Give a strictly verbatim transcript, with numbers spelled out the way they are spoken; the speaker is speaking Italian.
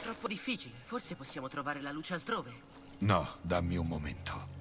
troppo difficile. Forse possiamo trovare la luce altrove. No, dammi un momento.